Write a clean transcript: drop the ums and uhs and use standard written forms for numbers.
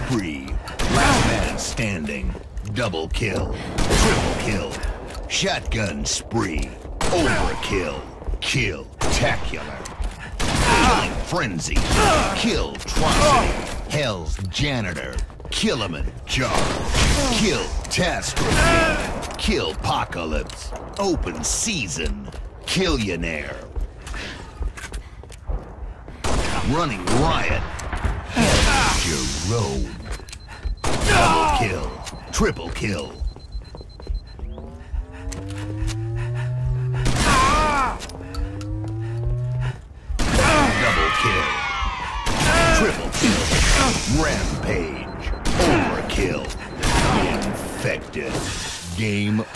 spree. Last man standing. Double kill. Triple kill. Shotgun spree. Overkill. Kill-tacular. Killing frenzy. Kill-trocity. Hell's janitor. Killaman charge. Kill-tastrophe. Kill-pocalypse. Open season. Killionaire. Running riot. Jerome. Double kill. Triple kill. Double kill. Triple kill. Rampage. Overkill. Infected. Game